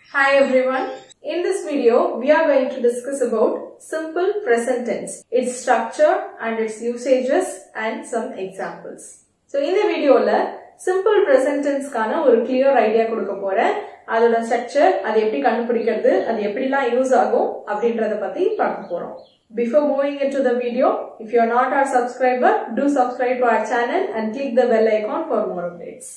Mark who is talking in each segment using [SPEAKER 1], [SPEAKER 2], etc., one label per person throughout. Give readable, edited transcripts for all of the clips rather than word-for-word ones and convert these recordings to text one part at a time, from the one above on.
[SPEAKER 1] Hi everyone. In this video, we are going to discuss about simple present tense, its structure and its usages and some examples. So, in the video, simple present tense kana ஒரு clear idea கொடுக்க போறேன். அதோட structure, அது எப்படி கண்டுபிடிக்கிறது, அது எப்படிலாம் use ஆகும் அப்படின்றத பத்தி பார்க்க போறோம். Before moving into the video, if you are not our subscriber, do subscribe to our channel and click the bell icon for more updates.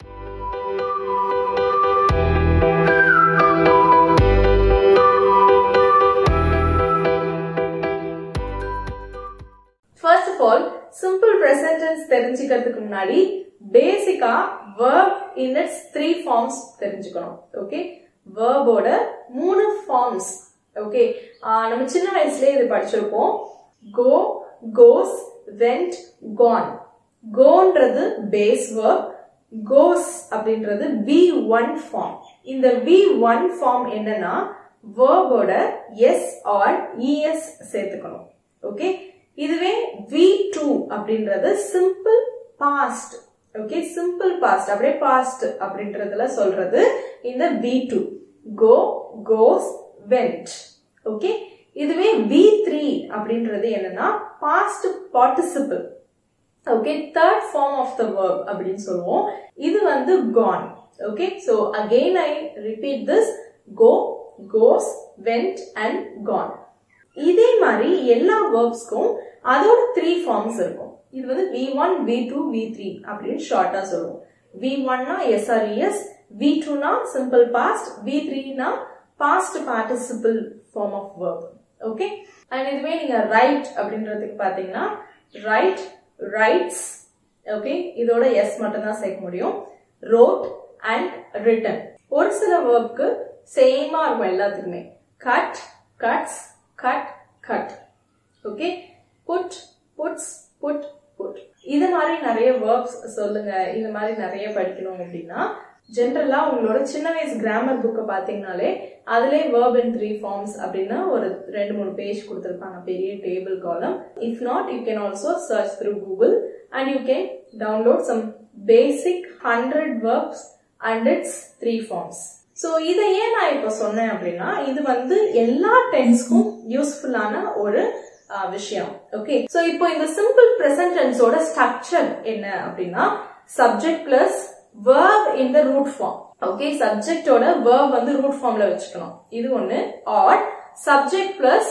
[SPEAKER 1] First of all, simple present tense தெரிஞ்சிக்கிறதுக்கு முன்னாடி பேசிக்கா verb in its three forms தெரிஞ்சுக்கணும். Okay? Verb ஓட மூணு forms. Okay? நம்ம சின்ன வயசுலயே இது படிச்சிருப்போம். Go, goes, went, gone. Goன்றது base verb. Goes அப்படின்றது V1 form. இந்த V1 form என்னன்னா verb ஓட s or es சேர்த்துக்கணும். Okay? இதுவே V2 அப்படின்றது simple past. Okay, simple past. அப்படியே past அப்படின்றதுல சொல்றது இந்த V2. Go, goes, went. Okay, இதுவே V3 அப்படின்றது என்னன்னா past participle. Okay, third form of the verb அப்படின்னு சொல்லுவோம். இது வந்து gone. Okay, so again I repeat this. Go, goes, went and gone. இதே மாதிரி எல்லா verbsக்கும் அதோட 3 forms இருக்கும். இது வந்து V1, V2, V3 அப்படின்னு ஷார்ட்டா சொல்லுவோம். V1 னா SRES, V2 னா simple past, V3 னா past participle form of verb. Okay? And இதுவே நீங்க write அப்படின்றதுக்கு பாத்தீங்கன்னா write, writes. Okay? இதோட S மட்டும் தான் சேர்க்க முடியும். Wrote and written. ஒரு சில verbக்கு சேமா இருக்கும் எல்லாத்துக்குமே. Cut, cuts, cut, cut. Okay? Put, puts, put, put. இது மாதிரி நிறைய verbs சொல்லுங்க. இது மாதிரி நிறைய படிக்கணும் அப்படின்னா ஜெனரலா உங்களோட சின்ன வயசு கிராமர் புக்க பாத்தீங்கனாலே அதிலே verb in 3 forms அப்படின்னா ஒரு 2-3 பேஜ் கொடுத்திருப்பாங்க, பெரிய டேபிள் காலம். If not, you can also search through Google and you can download some basic 100 verbs and its 3 forms. So இத ஏன் நான் இப்ப சொன்னேன் அப்படின்னா இது வந்து எல்லா டென்ஸ்க்கும் யூஸ்ஃபுல்லான ஒரு விஷயம். ஓகே, சோ இப்போ இந்த சிம்பிள் பிரசன்ட் டென்ஸ் ஓட ஸ்ட்ரக்சர் என்ன அப்படின்னா subject plus verb in the root form. Okay, subject ஓட verb வந்து ரூட் ஃபார்ம்ல வச்சுக்கணும். இது ஒன்னு. Or subject plus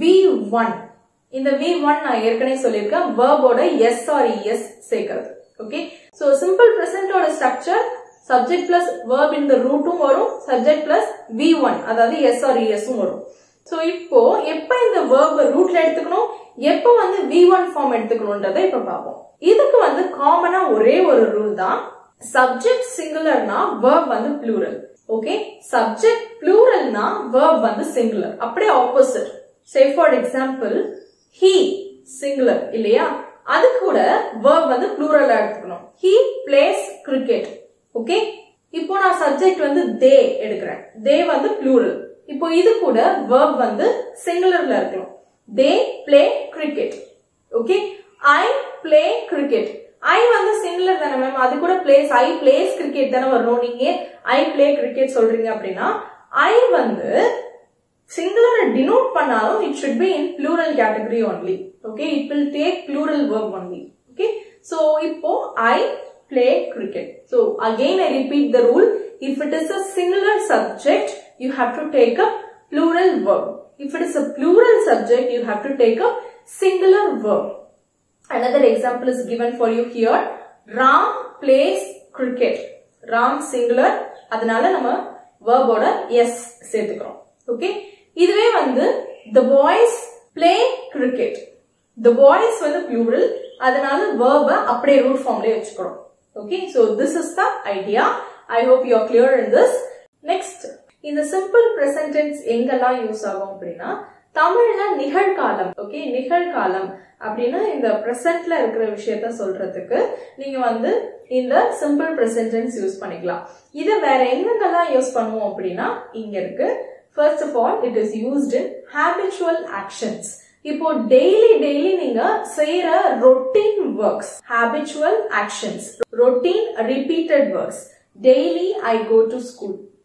[SPEAKER 1] V1. இந்த V1 நான் ஏற்கனவே சொல்லியிருக்கேன், verb ஓட s or es சேர்க்கிறது. ஓகே, சோ சிம்பிள் பிரசன்ட் ஓட structure subject plus verb in the root வரும், subject plus V1 அதாவது s or es வரும். சோ இப்போ எப்ப இந்த verb rootல எடுத்துக்கணும், எப்ப வந்து V1 form எடுத்துக்கணும்ன்றதை இப்ப பாப்போம். இதுக்கு வந்து காமனா ஒரே ஒரு ரூல் தான். subject singularனா verb வந்து plural. ஓகே, subject pluralனா verb வந்து singular. அப்படியே opposite. say for example he singular இல்லையா, அது கூட verb வந்து plural எடுத்துக்கணும். he plays cricket. ஓகே, இப்போ நான் சப்ஜெக்ட் வந்து they எடுக்கிறேன். they வந்து plural. இப்போ இது கூட verb வந்து singularல இருக்கணும். they play cricket. Okay, I play cricket. I வந்து singular தானே மேம், அது கூட plays, I plays cricket தானே வரணும். நீங்க I play cricket சொல்றீங்க அப்படின்னா I வந்து singular denote பண்ணாலும் it should be in plural category only. Okay, it will take plural verb only. Okay, so இப்போ I play cricket. So again I repeat the rule. If it is a singular subject, you have to take a plural verb. If it is a plural subject, you have to take a singular verb. Another example is given for you here. Ram plays cricket. Ram singular. அதனால நம்ம verb ஓட s சேர்த்துக்கிறோம். Okay? இதுவே வந்து the boys play cricket. The boys வந்து plural. அதனால verb அப்படியே root formல வச்சுக்கிறோம். Okay, so this is the idea. I hope you are clear in this. Next, இந்த simple present tense எங்கெல்லாம் யூஸ் ஆகும் அப்படின்னா தமிழ்ல நிகழ்காலம். ஓகே, நிகழ்காலம் அப்படின்னா இந்த பிரசன்ட்ல இருக்கிற விஷயத்த சொல்றதுக்கு நீங்க வந்து இந்த simple present tense யூஸ் பண்ணிக்கலாம். இத வேற எங்கெல்லாம் யூஸ் பண்ணுவோம் அப்படின்னா இங்க இருக்கு. First of all, it is used in habitual actions. இப்போ டெய்லி நீங்க செய்யற routine works, habitual actions, routine repeated works. Daily I go to school.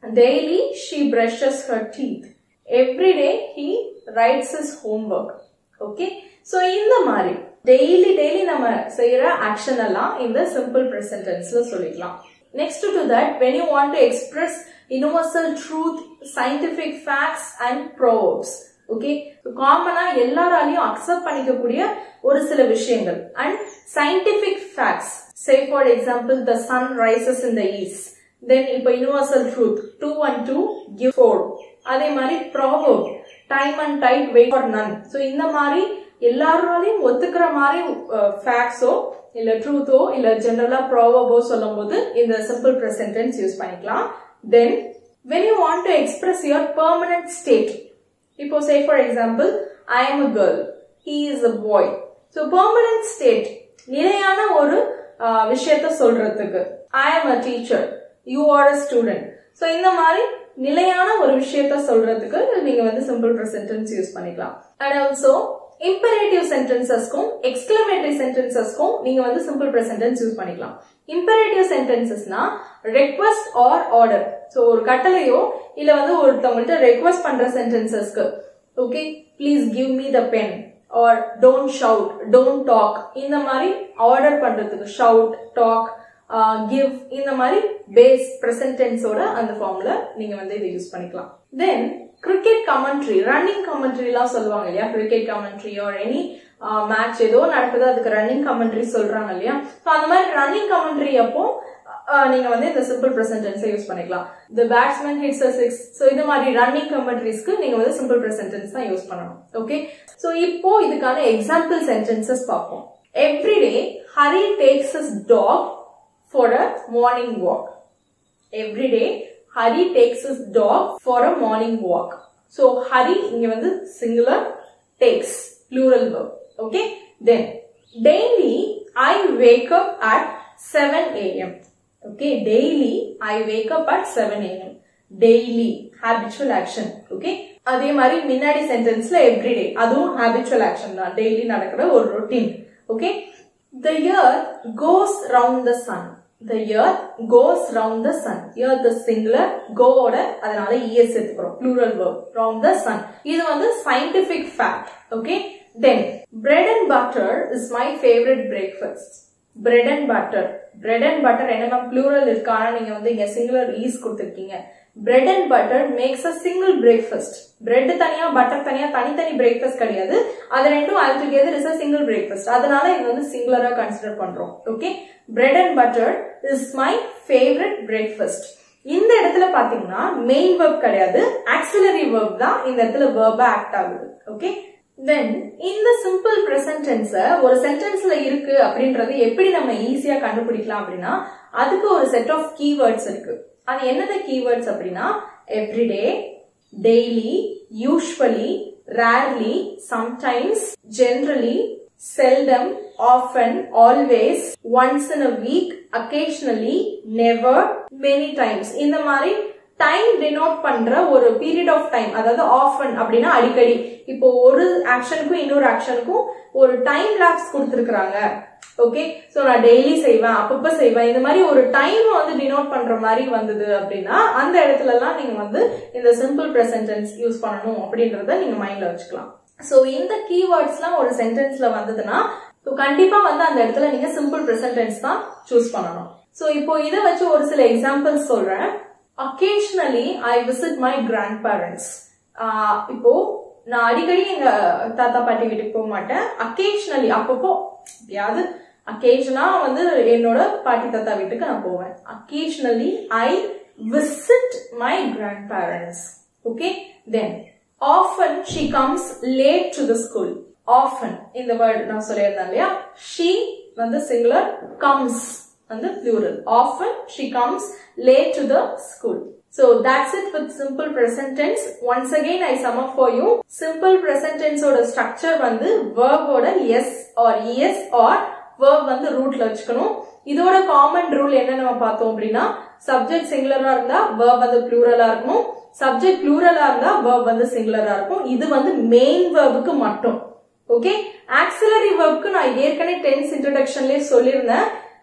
[SPEAKER 1] daily she brushes her teeth. Every day he writes his homework. Okay, so இந்த மாதிரி daily நம்ம செய்யற action எல்லாம் இந்த simple present tenseல சொல்லிக்கலாம். Next to that, when you want to express universal truth, scientific facts and proverbs, okay, so common எல்லாராலையும் accept பண்ணிக்கக்கூடிய ஒரு சில விஷயங்கள் and scientific facts, say for example the sun rises in the east, then இப்ப universal truth 2 and 2 give 4. அதே மாதிரி proverb time and tide wait for none. so இந்த மாதிரி எல்லாராலையும் ஒத்துக்கிற மாதிரி facts-ஓ இல்ல ட்ரூத்தோ இல்ல ஜெனரலா ப்ராவர்போ சொல்லும்போது இந்த சிம்பிள் present tense யூஸ் பண்ணிக்கலாம். then when you want to express your permanent state, இப்போ say for example I am a girl, he is a boy. so permanent state நிலையான ஒரு விஷயத்தை சொல்றதுக்கு I am a teacher, you are a student. so இந்த மாதிரி நிலையான ஒரு விஷயத்தை சொல்றதுக்கு நீங்க வந்து சிம்பிள் present tense யூஸ் பண்ணிக்கலாம். and also imperative sentencesக்கும் exclamatory sentencesக்கும் நீங்க வந்து simple present tense யூஸ் பண்ணிக்கலாம். imperative sentencesனா request or order. so ஒரு கட்டளையோ இல்ல வந்து ஒருத்தவங்கள்ட்ட request பண்ற sentencesக்கு okay, please give me the pen or don't shout, don't talk, இந்த மாதிரி ஆர்டர் பண்றதுக்கு shout, talk, give, இந்த மாதிரி base present tense ஓட அந்த ஃபார்ம்ல நீங்க வந்து இதை யூஸ் பண்ணிக்கலாம். then cricket commentary, running commentary எல்லாம் சொல்லுவாங்க இல்லையா, cricket commentary or any match ஏதோ நடக்குது அதுக்கு running commentary சொல்றாங்க இல்லையா, so அந்த மாதிரி running commentary அப்போ நீங்க வந்து இந்த simple present tense யூஸ் பண்ணிக்கலாம். the batsman hits a six, so இந்த மாதிரி running commentaries-க்கு நீங்க வந்து simple present tense தான் யூஸ் பண்ணணும். okay, so இப்போ இதுக்கான example sentences பார்ப்போம். every day Hari takes his dog for a morning walk. every day Hari takes his dog for a morning walk. so Hari இங்க வந்து singular, takes plural verb. okay, then daily I wake up at 7 a.m. okay, daily I wake up at 7 a.m. daily habitual action. okay, அதே மாதிரி முன்னாடி சென்டென்ஸ்ல everyday அதுவும் habitual action தான், daily நடக்கிற ஒரு routine. okay, the earth goes round the sun. the earth goes round the sun. earth the singular, go ஓட அதனால es எடுத்துக்கிறோம், plural verb, round the sun. இது வந்து scientific fact. okay, then bread and butter is my favorite breakfast. bread and butter, bread and butter என்னமா plural இருக்கானா நீங்க வந்து இங்க singular is கொடுத்திருக்கீங்க. bread and butter makes a single breakfast. bread தனியா butter தனியா தனித்தனி breakfast கிடையாது, அது ரெண்டும் all together is a single breakfast. அதனால இது வந்து singular-ஆ கன்சிடர் பண்றோம். okay, bread and butter is my favorite breakfast. இந்த இடத்துல பாத்தீங்கன்னா main verb கிடையாது, auxiliary verb தான் இந்த இடத்துல verb ஆக்ட் ஆகுது. okay, then இந்த simple present tense ஒரு சென்டென்ஸ்ல இருக்கு அப்படின்றது எப்படி நம்ம ஈஸியா கண்டுபிடிக்கலாம் அப்படின்னா அதுக்கு ஒரு செட் ஆஃப் கீவேர்ட்ஸ் இருக்கு. அது என்னது கீவேர்ட்ஸ் அப்படின்னா everyday, daily, usually, rarely, sometimes, generally, seldom, often, always, once in a week, occasionally, never, many times. இந்த மாதிரி டைம் டினோட் பண்ற ஒரு பீரியட் ஆஃப் டைம், அதாவது ஆஃபன் அப்படின்னா அடிக்கடி. இப்போ ஒரு ஆக்ஷனுக்கும் இன்னொரு ஆக்ஷனுக்கும் ஒரு டைம் லாப்ஸ் கொடுத்துருக்காங்க. ஓகே, சோ நான் டெய்லி செய்வேன், அப்பப்ப செய்வேன், இந்த மாதிரி ஒரு டைம் வந்து டினோட் பண்ற மாதிரி வந்தது அப்படின்னா அந்த இடத்துல எல்லாம் நீங்க வந்து இந்த சிம்பிள் பிரசன்ட் டென்ஸ் யூஸ் பண்ணணும் அப்படின்றத நீங்க மைண்ட்ல வச்சுக்கலாம். சோ இந்த கீவேர்ட்ஸ்லாம் ஒரு சென்டென்ஸ்ல வந்ததுன்னா கண்டிப்பா வந்து அந்த இடத்துல நீங்க சிம்பிள் பிரசன்ட் டென்ஸ் தான் சூஸ் பண்ணணும். சோ இப்போ இதை வச்சு ஒரு சில எக்ஸாம்பிள்ஸ் சொல்றேன். Occasionally I visit my grandparents. இப்போ நான் அடிக்கடி எங்க தாத்தா பாட்டி வீட்டுக்கு போக மாட்டேன். occasionally அப்பப்போ யாவது occasionally வந்து என்னோட பாட்டி தாத்தா வீட்டுக்கு நான் போவேன். occasionally I visit my grandparents. okay, then often she comes late to the school. often இந்த வேர்ட் நான் சொல்லியிருந்தேன் இல்லையா, she வந்து singular, comes and the plural. often she comes late to the school. So that's it with simple present tense. Once again I sum up for you. Simple present tense oda structure வந்து verb oda s or es or verb வந்து rootல வச்சுக்கணும். இதோட common rule என்ன நம்ம பார்த்தோம் அப்படின்னா subject singular-ஆ இருந்தா verb வந்து plural-ஆ இருக்கணும், subject plural-ஆ இருந்தா verb வந்து singular-ஆ இருக்கும். இது வந்து main verb-க்கு மட்டும். okay, auxiliary verb-க்கு நான் ஏற்கனவே tense introduction-லயே சொல்லிருந்தேன்.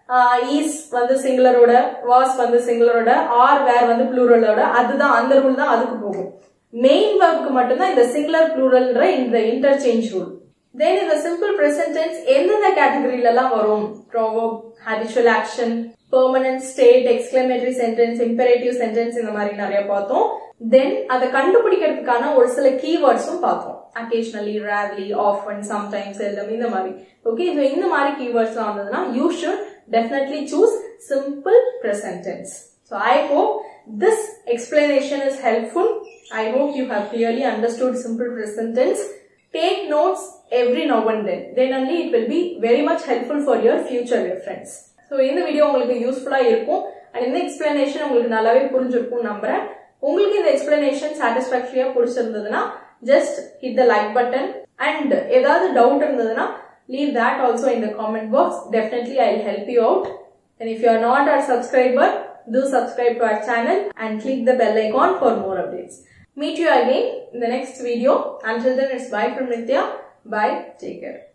[SPEAKER 1] ஈஸ் வந்து சிங்குலரோட, வாஸ் வந்து சிங்குலரோட, ஆர் வேர் வந்து ப்ளூரலோட, அதுதான் அந்த ரூல் தான் அதுக்கு போகும். மெயின் வெர்ப்க்கு மட்டும்தான் இந்த சிங்குலர் ப்ளூரல்ன்ற இந்த இன்டர்சேஞ்ச் ரூல். தென் இந்த சிம்பிள் பிரசன்ட் டென்ஸ் எந்தெந்த கேட்டகரியில எல்லாம் வரும்? Proverb, habitual action, permanent state, exclamatory sentence, imperative sentence, இந்த மாதிரி நிறைய பார்த்தோம். தென் அதை கண்டுபிடிக்கிறதுக்கான ஒரு சில கீவேர்ட்ஸும் பார்த்தோம். occasionally, rarely, often, sometimes, seldom, இந்த மாதிரி. ஓகே, so இந்த மாதிரி கீவேர்ட்ஸ்லாம் வந்ததுன்னா you should definitely choose simple present tense. So I hope this explanation is helpful. I hope you have clearly understood simple present tense. Take notes every now and then only it will be very much helpful for your future reference. So இந்த video உங்களுக்கு யூஸ்ஃபுல்லா இருக்கும் and இந்த explanation உங்களுக்கு நல்லாவே புரிஞ்சிருக்கும் நம்புறேன். உங்களுக்கு இந்த எக்ஸ்பிளனேஷன் சாட்டிஸ்ஃபேக்டரியா பிடிச்சிருந்ததுன்னா just hit the like button and ஏதாவது டவுட் இருந்ததுன்னா leave that also in the comment box. Definitely I'll help you out. And if you are not our subscriber, do subscribe to our channel and click the bell icon for more updates. Meet you again in the next video. Until then, it's bye from Nitya. Bye. Take care.